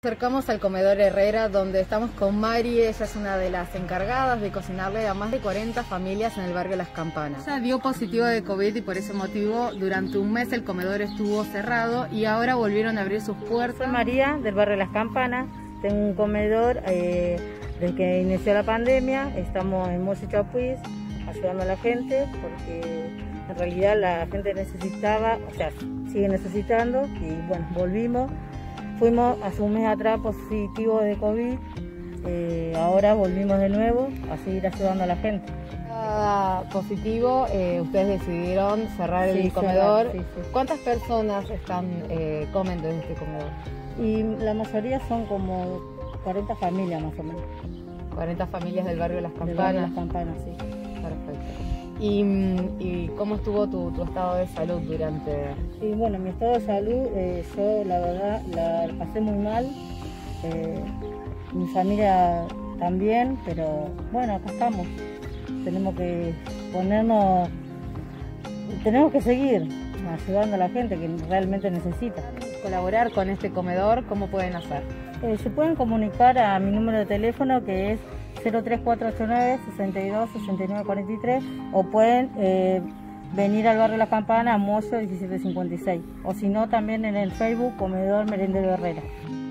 Acercamos al comedor Herrera, donde estamos con Mari. Ella es una de las encargadas de cocinarle a más de 40 familias en el barrio Las Campanas. Ella dio positivo de COVID y por ese motivo durante un mes el comedor estuvo cerrado y ahora volvieron a abrir sus puertas. Soy María, del barrio Las Campanas. Tengo un comedor desde que inició la pandemia. Estamos en Mozo y Chapuis ayudando a la gente porque en realidad la gente necesitaba, o sea, sigue necesitando, y bueno, volvimos. Fuimos hace un mes atrás positivos de COVID, ahora volvimos de nuevo a seguir ayudando a la gente. Positivo, ustedes decidieron cerrar el comedor. Sí. ¿Cuántas personas comen desde este comedor? Y la mayoría son como 40 familias más o menos. 40 familias del barrio Las Campanas. Del barrio Las Campanas, sí. Perfecto. ¿Y cómo estuvo tu estado de salud durante...? Sí, bueno, mi estado de salud, yo la verdad la pasé muy mal, mi familia también, pero bueno, acá estamos. Tenemos que tenemos que seguir ayudando a la gente que realmente necesita. Colaborar con este comedor, ¿cómo pueden hacer? Se pueden comunicar a mi número de teléfono, que es 03489 62 69 43, o pueden venir al barrio La Campana, a Mozo 1756, o si no también en el Facebook Comedor Merendero Herrera.